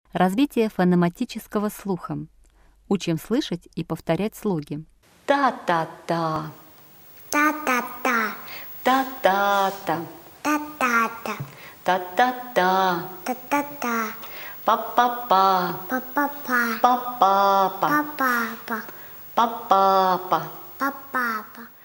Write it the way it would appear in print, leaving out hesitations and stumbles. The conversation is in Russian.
Развитие фонематического слуха. Учим слышать и повторять слоги. Та-та-та. Та-та-та. Та-та-та. Та-та-та. Та-та-та. Та-та-та. Па-па-па. Па-па-па. Па-па-па. Па-па-па. Па-па-па. Па-па-па.